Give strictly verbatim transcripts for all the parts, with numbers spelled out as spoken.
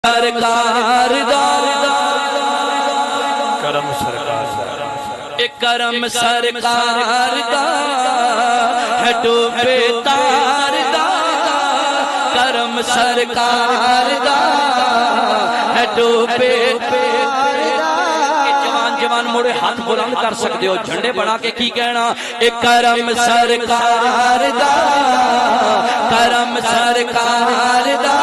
سرکار دا کرم سرکار دا کرم سرکار دا ہے ڈوبے تار دا کرم سرکار دا ہے ڈوبے جوان جوان موڑے ہاتھ بلند کر سکتے ہو جھنڈے بڑھا کے کی کہنا اے کرم سرکار دا کرم سرکار دا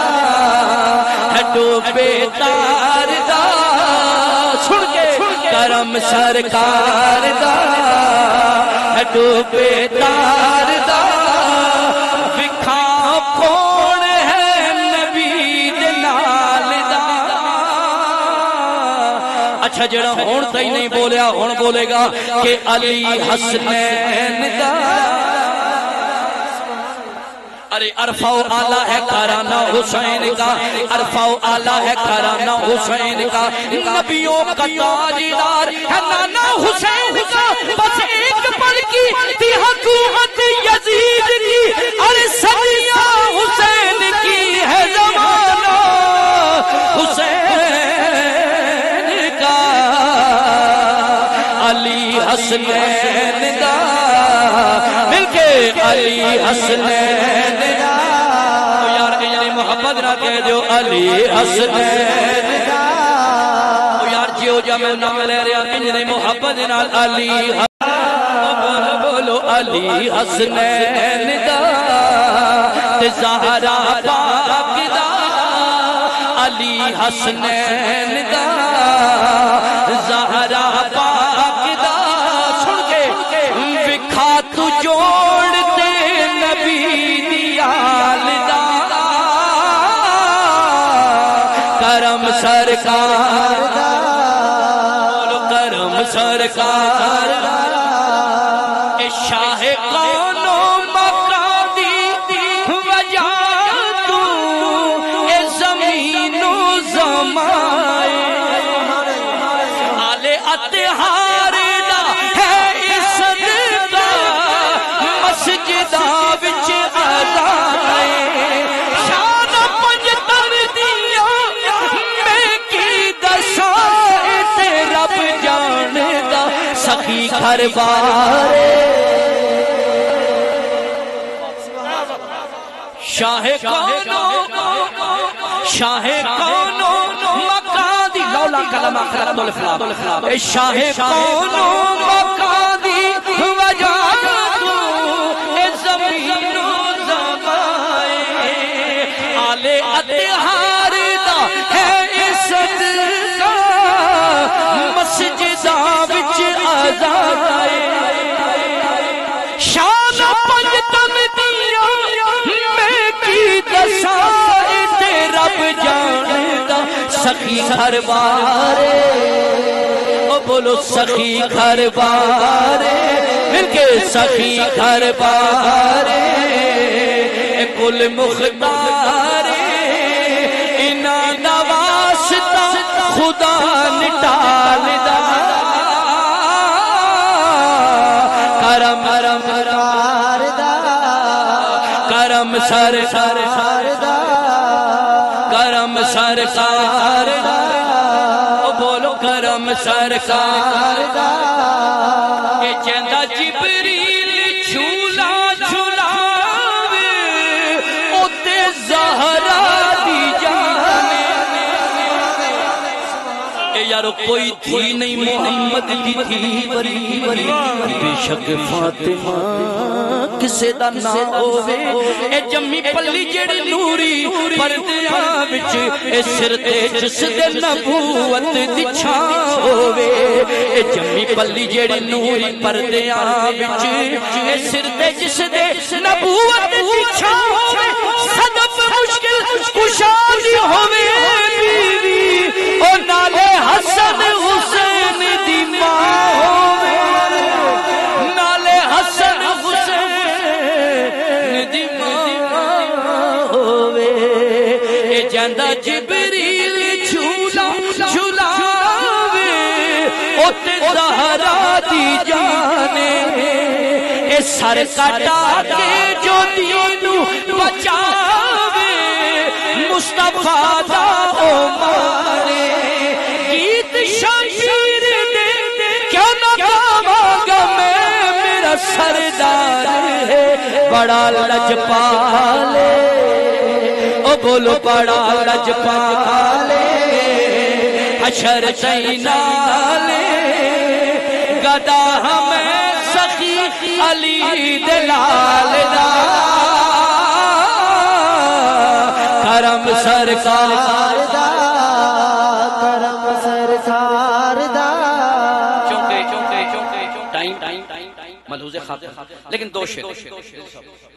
ڈوبے تار دا سن کے کرم سرکار دا ڈوبے تار دا وکھا کون ہے نبی دے نال دا اچھا جڑا ہون تھی نہیں بولیا ہون بولے گا کہ علی حسنین دا ارے عرفاؤ آلہ ہے کارانہ حسین کا عرفاؤ آلہ ہے کارانہ حسین کا نبیوں کا تاجدار ہے نانا حسین کا بس ایک پل کی تھی حکومت یزید کی ارے صدیہ حسین کی ہے زمانہ حسین کا علی حسنین دا مل کے علی حسنین محبت نہ کہہ دیو علی حسنین یار جیو جا میں نام لے رہا انجنے محبت نہ علی حسنین بولو علی حسنین دا زہرا پاک دا علی حسنین دا زہرا پاک دا سن کے وکھا تو جوڑ دے نبی دیال دا کرم سرکار دا بولو کرم سرکار دا اے شاہ کون و مقادی وجہ تو اے زمین و زمائے آل اتحار دا ہے اس دا مسجدہ وچ آدائے سخی گھر بارے شاہ کونو شاہ کونو مقادی لولا کلم اخرت الفلاح اے شاہ کونو مقادی وجہ تو اے زمین و زمائے آل اتحار دا ہے عزت کا مسجدہ وچ آزاد آئے شان پنجتن دیا میں کی دسائے تے رب جاندہ سخی گھر بارے او بولو سخی گھر بارے مل کے سخی گھر بارے کل مختارے انہا نواستا خدا نٹال دا کرم سرکار دا کرم سرکار دا کرم سرکار دا بولو کرم سرکار دا کہ چندہ جبریل جھولا جھولاوے اوتے زہرا دی جانے یارو کوئی تھی نہیں محمد دی تھی بری بے شک فاطمہ کسے دا نہ ہووے اے جمی پلی جڑی نوری پردیاں وچ اے سر تے جس دے نبوت دی چھاں ہووے اے جمی پلی جڑی نوری پردیاں وچ اے سر تے جس دے نبوت دی چھاں ہووے صدف مشکل کشادی ہووے بیوی او نالے حسن حسین دی ماں ہووے نالے حسن حسین دی ماں ہووے اے جاندہ جبریل جھولا جھولاوے اوتے زہرا دی جانے اے سر کٹا کے جو دینو بچاوے مصطفیٰ دا او مارے گیت شبیر دے کیوں نہ گاواں گا میں میرا سردار ہے بڑا لجپالے او بولو بڑا لجپالے حشر تینالے گدا ہمیں سخی علی دلال دا کرم سرکار دا کرم سرکار دا چونکہ چونکہ چونکہ ٹائم ٹائم ٹائم ملحوظ خاطر لیکن دو شعر